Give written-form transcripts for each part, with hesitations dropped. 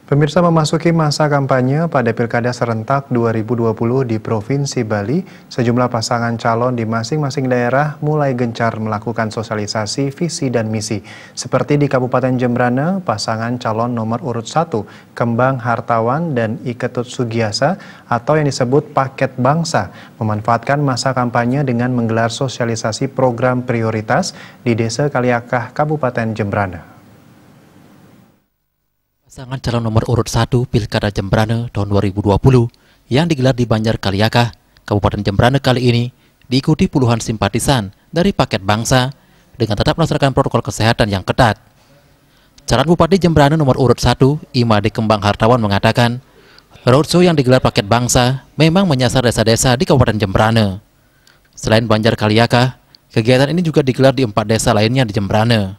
Pemirsa, memasuki masa kampanye pada Pilkada Serentak 2020 di Provinsi Bali, sejumlah pasangan calon di masing-masing daerah mulai gencar melakukan sosialisasi visi dan misi. Seperti di Kabupaten Jembrana, pasangan calon nomor urut 1, Kembang Hartawan dan Iketut Sugiasa atau yang disebut Paket Bangsa, memanfaatkan masa kampanye dengan menggelar sosialisasi program prioritas di Desa Kaliakah, Kabupaten Jembrana. Pasangan calon nomor urut 1 Pilkada Jembrana tahun 2020 yang digelar di Banjar Kaliakah, Kabupaten Jembrana kali ini diikuti puluhan simpatisan dari Paket Bangsa dengan tetap melaksanakan protokol kesehatan yang ketat. Calon Bupati Jembrana nomor urut 1 Imade Kembang Hartawan mengatakan, roadshow yang digelar Paket Bangsa memang menyasar desa-desa di Kabupaten Jembrana. Selain Banjar Kaliakah, kegiatan ini juga digelar di 4 desa lainnya di Jembrana.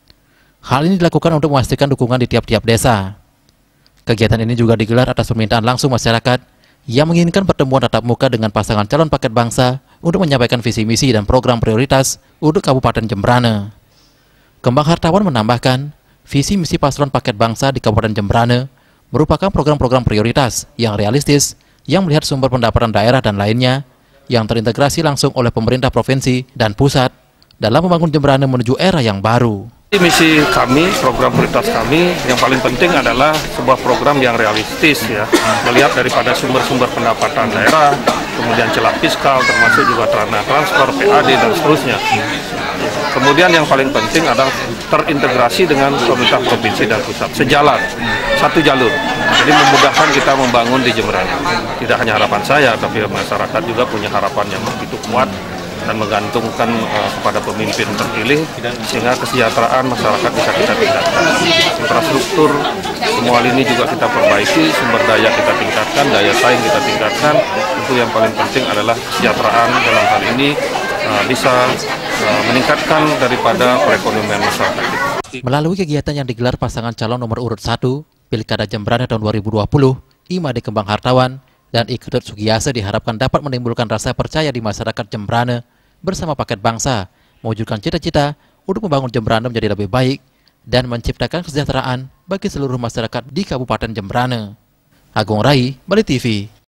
Hal ini dilakukan untuk memastikan dukungan di tiap-tiap desa. Kegiatan ini juga digelar atas permintaan langsung masyarakat yang menginginkan pertemuan tatap muka dengan pasangan calon Paket Bangsa untuk menyampaikan visi misi dan program prioritas untuk Kabupaten Jembrana. Kembang Hartawan menambahkan, visi misi paslon Paket Bangsa di Kabupaten Jembrana merupakan program-program prioritas yang realistis yang melihat sumber pendapatan daerah dan lainnya yang terintegrasi langsung oleh pemerintah provinsi dan pusat dalam membangun Jembrana menuju era yang baru. Misi kami, program prioritas kami yang paling penting adalah sebuah program yang realistis ya, melihat daripada sumber-sumber pendapatan daerah, kemudian celah fiskal termasuk juga dana transfer, PAD dan seterusnya. Kemudian yang paling penting adalah terintegrasi dengan pemerintah provinsi dan pusat, sejalan, satu jalur. Jadi memudahkan kita membangun di Jembrana. Tidak hanya harapan saya, tapi masyarakat juga punya harapan yang begitu kuat dan menggantungkan kepada pemimpin terpilih sehingga kesejahteraan masyarakat bisa kita tingkatkan. Infrastruktur semua lini juga kita perbaiki, sumber daya kita tingkatkan, daya saing kita tingkatkan. Tentu yang paling penting adalah kesejahteraan dalam hal ini bisa meningkatkan daripada perekonomian masyarakat kita. Melalui kegiatan yang digelar pasangan calon nomor urut 1 Pilkada Jembrana tahun 2020, Imade Kembang Hartawan dan Iketut Sugiasa diharapkan dapat menimbulkan rasa percaya di masyarakat Jembrana bersama Paket Bangsa, mewujudkan cita-cita untuk membangun Jembrana menjadi lebih baik dan menciptakan kesejahteraan bagi seluruh masyarakat di Kabupaten Jembrana. Agung Rai, Bali TV.